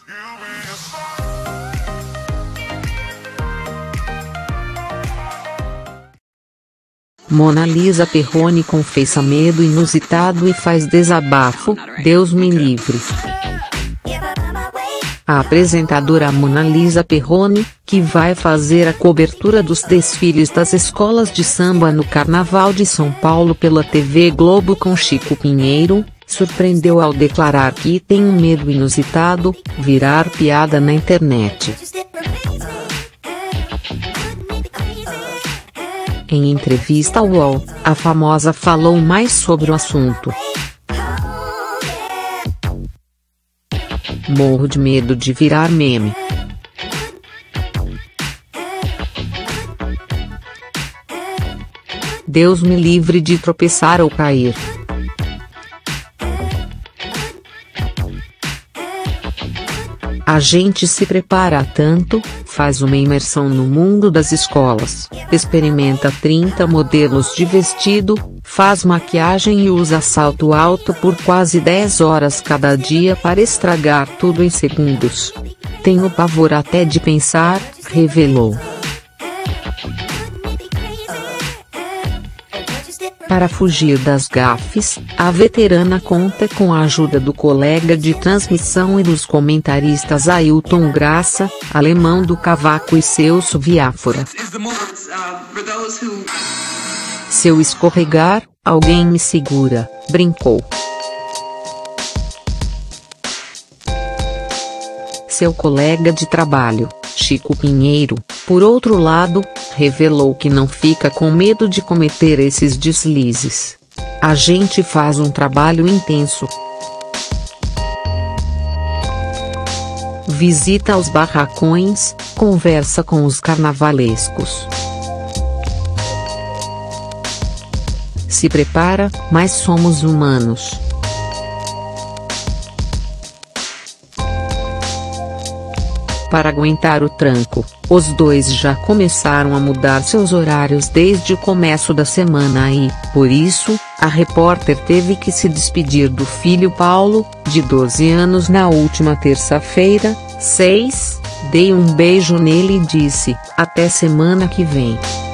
Mona Lisa Perrone confessa medo inusitado e faz desabafo, Deus me livre. A apresentadora Mona Lisa Perrone, que vai fazer a cobertura dos desfiles das escolas de samba no Carnaval de São Paulo pela TV Globo com Chico Pinheiro, surpreendeu ao declarar que tem um medo inusitado, virar piada na internet. Em entrevista ao UOL, a famosa falou mais sobre o assunto. Morro de medo de virar meme. Deus me livre de tropeçar ou cair. A gente se prepara tanto, faz uma imersão no mundo das escolas, experimenta 30 modelos de vestido, faz maquiagem e usa salto alto por quase 10 horas cada dia para estragar tudo em segundos. Tenho pavor até de pensar, revelou. Para fugir das gafes, a veterana conta com a ajuda do colega de transmissão e dos comentaristas Ailton Graça, Alemão do Cavaco e Celso Viáfora. Se eu escorregar, alguém me segura, brincou. Seu colega de trabalho, Chico Pinheiro, por outro lado, revelou que não fica com medo de cometer esses deslizes. A gente faz um trabalho intenso. Visita os barracões, conversa com os carnavalescos. Se prepara, mas somos humanos. Para aguentar o tranco, os dois já começaram a mudar seus horários desde o começo da semana e, por isso, a repórter teve que se despedir do filho Paulo, de 12 anos na última terça-feira, 6, dei um beijo nele e disse, até semana que vem.